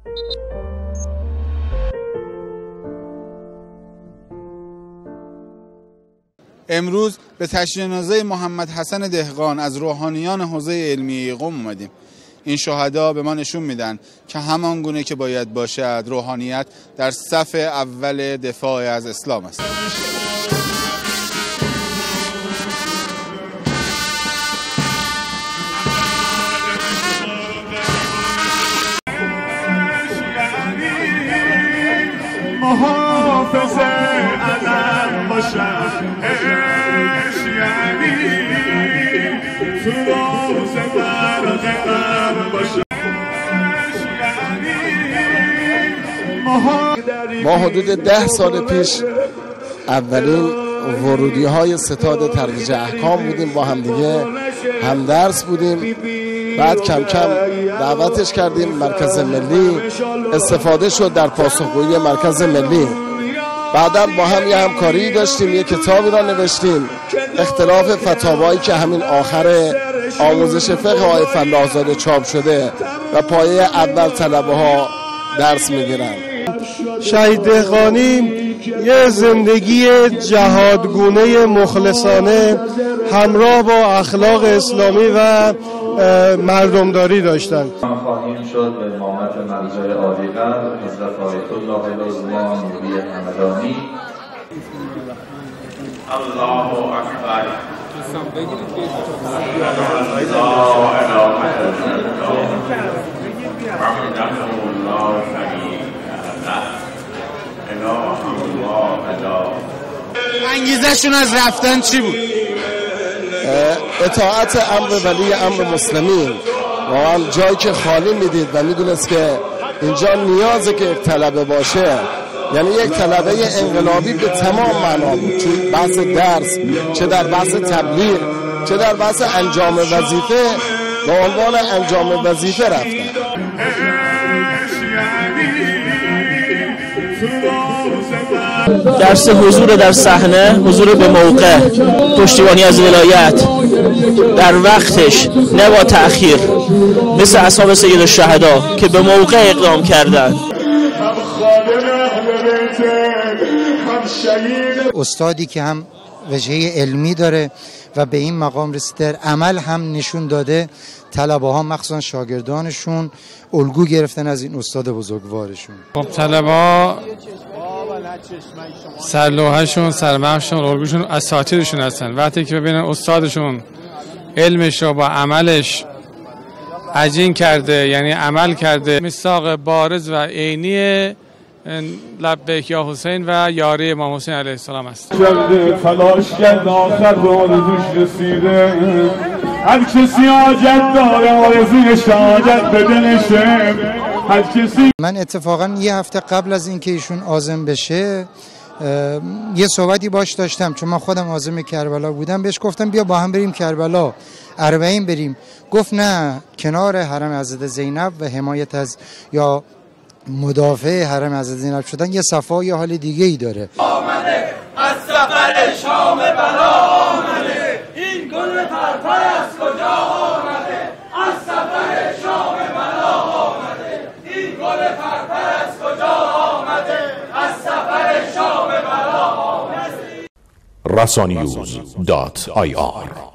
امروز به تشییع جنازه محمد حسن دهقان از روحانیان حوزه علمیه قم اومدیم. این شهدا به ما نشون میدن که همان گونه که باید باشد روحانیت در صف اول دفاع از اسلام است. محافظ علم باشم یعنی تو روز برادرم باشم. ما حدود 10 سال پیش اولین ورودی های ستاد ترویج احکام بودیم، با همدیگه همدرس بودیم. بعد کم کم دعوتش کردیم مرکز ملی، استفاده شد در پاسخگویی مرکز ملی. بعدا با هم یه همکاری داشتیم، یه کتابی را نوشتیم، اختلاف فتاوایی که همین آخر آموزش فقه آقای فلاح‌زاده چاپ شده و پایه اول طلبه ها درس میگیرن. شهید دهقانی یه زندگی جهادگونه مخلصانه همراه با اخلاق اسلامی و مردمداری داشتن. خواهیم شد به امامت مرجع عالی قدر حضرت آیت الله العظما نوری همدانی. الله اکبر. انگیزشون از رفتن چی بود؟ اطاعت امر ولی امر مسلمین. واقعا جایی که خالی میدید و میدونست که اینجا نیازه که یک طلبه باشه، یعنی یک طلبه انقلابی به تمام معنا بود، چه بحث درس، چه در بحث تبلیغ، چه در بحث انجام وظیفه. به عنوان انجام وظیفه رفتن. درس حضور در صحنه، حضور به موقع، پشتیبانی از ولایت در وقتش، نه با تأخیر، مثل اصحاب سید الشهدا که به موقع اقدام کردند. استادی که هم وجهه علمی داره و به این مقام رسیده، در عمل هم نشون داده. طلبه ها مخصوصا شاگردانشون الگو گرفتن از این استاد بزرگوارشون. خب طلبه ها سرلوحه‌شون، سرمشقشون، الگوشون اساتیدشون هستن. وقتی که ببینن استادشون علمش رو با عملش عجین کرده، یعنی عمل کرده، میثاق بارز و عینی لبیک یا حسین و یاری امام حسین علیه السلام است. تلاش کرد آخر به آرزوش رسیده، هر کسی حاجت داره آرزوی شهادت به دلشه، هر کسی. من اتفاقا یه هفته قبل از اینکه ایشون عازم بشه یه صحبتی باش داشتم، چون من خودم عازم کربلا بودم. بهش گفتم بیا با هم بریم کربلا، 40 بریم. گفت نه، کنار حرم حضرت زینب و حمایت از یا مدافع حرم حضرت زینب شدن یه صفا یه حال دیگه ای داره. آمده از سفر شام بلا آمده، این گل پرپر از کجا آمده؟ از سفر شام بلا آمده، این گل پرپر از کجا آمده؟ از سفر شام بلا آمده. rasaninews.ir